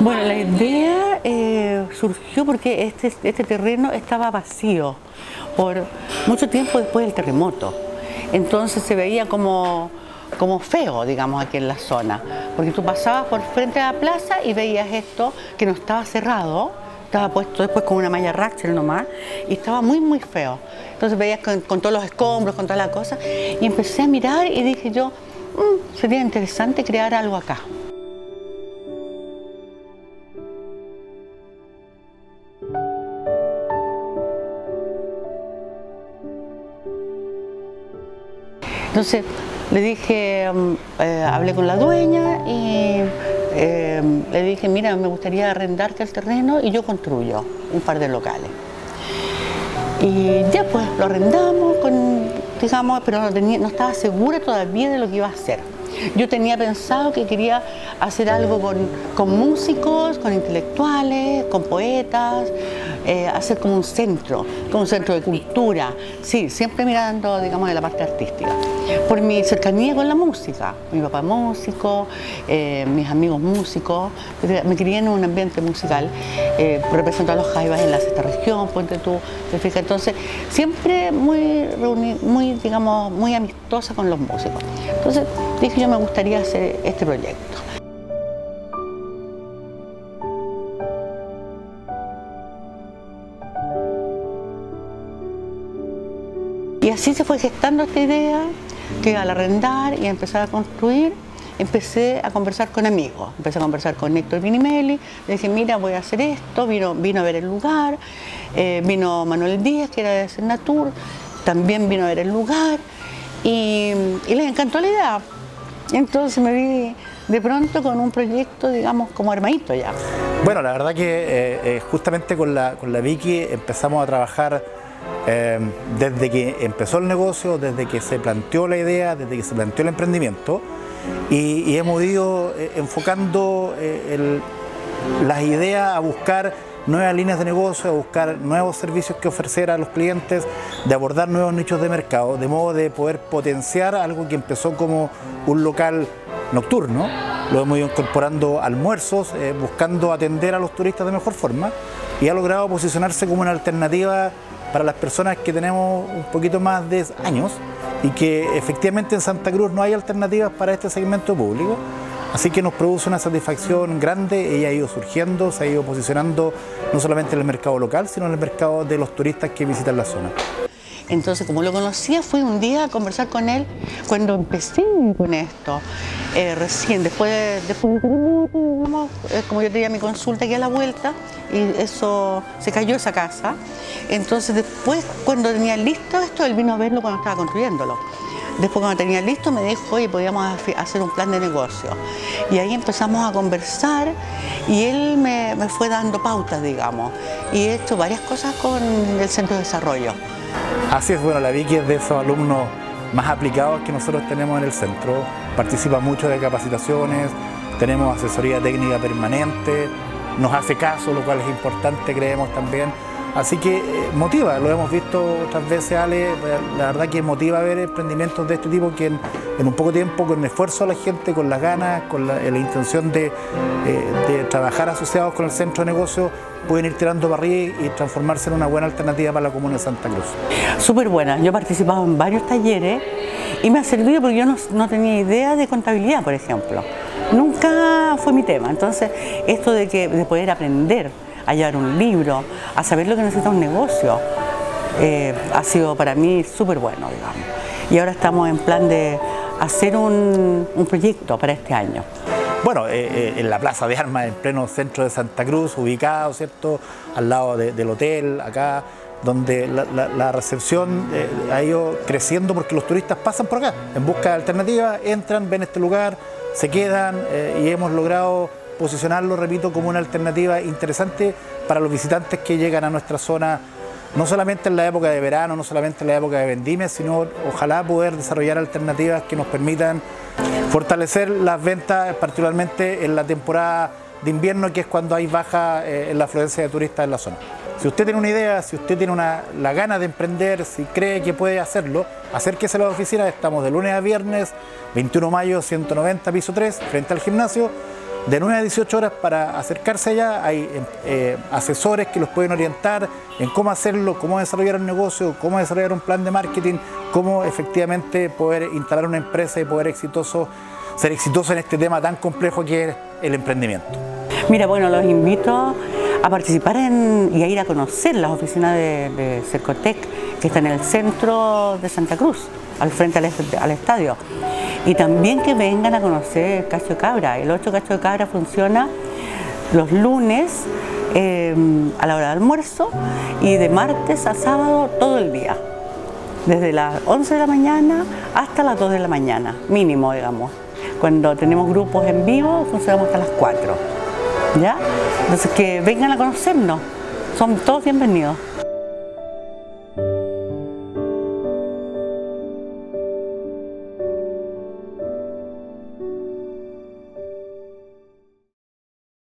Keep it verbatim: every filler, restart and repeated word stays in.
Bueno, la idea eh, surgió porque este, este terreno estaba vacío por mucho tiempo después del terremoto. Entonces se veía como, como feo, digamos, aquí en la zona. Porque tú pasabas por frente a la plaza y veías esto que no estaba cerrado, estaba puesto después con una malla Rachel nomás, y estaba muy, muy feo. Entonces veías con, con todos los escombros, con todas las cosas, y empecé a mirar y dije yo, mmm, sería interesante crear algo acá. Entonces le dije, eh, hablé con la dueña y eh, le dije, mira, me gustaría arrendarte el terreno y yo construyo un par de locales. Y ya pues lo arrendamos, con, digamos, pero no, tenía, no estaba segura todavía de lo que iba a hacer. Yo tenía pensado que quería hacer algo con, con músicos, con intelectuales, con poetas, eh, hacer como un centro, como un centro de cultura, sí, siempre mirando, digamos, de la parte artística. Por mi cercanía con la música, mi papá músico, eh, mis amigos músicos, me crié en un ambiente musical, eh, represento a los jaivas en la sexta región, ponte tú, te fijas, entonces siempre muy, muy, digamos, muy amistosa con los músicos. Entonces dije yo me gustaría hacer este proyecto. Y así se fue gestando esta idea, que al arrendar y empezar a construir, empecé a conversar con amigos. Empecé a conversar con Héctor Vinimelli, le dije, mira, voy a hacer esto, vino, vino a ver el lugar, eh, vino Manuel Díaz, que era de Senatur, también vino a ver el lugar, y, y les encantó la idea. Entonces me vi de pronto con un proyecto, digamos, como armadito ya. Bueno, la verdad que eh, eh, justamente con la, con la Vicky empezamos a trabajar eh, desde que empezó el negocio, desde que se planteó la idea, desde que se planteó el emprendimiento, y, y hemos ido eh, enfocando eh, el, las ideas a buscar nuevas líneas de negocio, a buscar nuevos servicios que ofrecer a los clientes, de abordar nuevos nichos de mercado, de modo de poder potenciar algo que empezó como un local nocturno. Lo hemos ido incorporando almuerzos, eh, buscando atender a los turistas de mejor forma, y ha logrado posicionarse como una alternativa para las personas que tenemos un poquito más de años y que efectivamente en Santa Cruz no hay alternativas para este segmento público. Así que nos produce una satisfacción grande. Ella ha ido surgiendo, se ha ido posicionando no solamente en el mercado local, sino en el mercado de los turistas que visitan la zona. Entonces, como lo conocía, fui un día a conversar con él cuando empecé con esto. Eh, recién, después de, después de terremoto, eh, como yo tenía mi consulta aquí a la vuelta, y eso, se cayó esa casa. Entonces, después, cuando tenía listo esto, él vino a verlo cuando estaba construyéndolo. Después, cuando tenía listo, me dijo, oye, podíamos hacer un plan de negocio. Y ahí empezamos a conversar y él me, me fue dando pautas, digamos. Y he hecho varias cosas con el Centro de Desarrollo. Así es, bueno, la Vicky es de esos alumnos más aplicados que nosotros tenemos en el centro. Participa mucho de capacitaciones, tenemos asesoría técnica permanente, nos hace caso, lo cual es importante, creemos también. Así que eh, motiva, lo hemos visto otras veces, Ale, la verdad que motiva ver emprendimientos de este tipo que en, en un poco tiempo, con el esfuerzo de la gente, con las ganas, con la, la intención de, eh, de trabajar asociados con el centro de negocio, pueden ir tirando para arriba y transformarse en una buena alternativa para la comuna de Santa Cruz. Súper buena, yo he participado en varios talleres y me ha servido porque yo no, no tenía idea de contabilidad, por ejemplo. Nunca fue mi tema, entonces esto de, que, de poder aprender a llevar un libro, a saber lo que necesita un negocio, eh, ha sido para mí súper bueno, digamos. Y ahora estamos en plan de hacer un, un proyecto para este año. Bueno, eh, eh, en la Plaza de Armas, en pleno centro de Santa Cruz, ubicado, ¿cierto?, al lado de, del hotel, acá, donde la, la, la recepción eh, ha ido creciendo porque los turistas pasan por acá, en busca de alternativas, entran, ven este lugar, se quedan eh, y hemos logrado posicionarlo, repito, como una alternativa interesante para los visitantes que llegan a nuestra zona, no solamente en la época de verano, no solamente en la época de vendimia, sino ojalá poder desarrollar alternativas que nos permitan fortalecer las ventas, particularmente en la temporada de invierno, que es cuando hay baja eh, en la afluencia de turistas en la zona. Si usted tiene una idea, si usted tiene una, la gana de emprender, si cree que puede hacerlo, acérquese a la oficina. Estamos de lunes a viernes, veintiuno de mayo, ciento noventa, piso tres, frente al gimnasio. de nueve a dieciocho horas para acercarse allá. Hay eh, asesores que los pueden orientar en cómo hacerlo, cómo desarrollar un negocio, cómo desarrollar un plan de marketing, cómo efectivamente poder instalar una empresa y poder exitoso, ser exitoso en este tema tan complejo que es el emprendimiento. Mira, bueno, los invito a participar en, y a ir a conocer las oficinas de, de Cercotec, que está en el centro de Santa Cruz, al frente al, al estadio. Y también que vengan a conocer Cacho de Cabra. El ocho Cacho de Cabra funciona los lunes eh, a la hora de almuerzo y de martes a sábado todo el día. Desde las once de la mañana hasta las dos de la mañana, mínimo, digamos. Cuando tenemos grupos en vivo, funcionamos hasta las cuatro. ¿Ya? Entonces que vengan a conocernos. Son todos bienvenidos.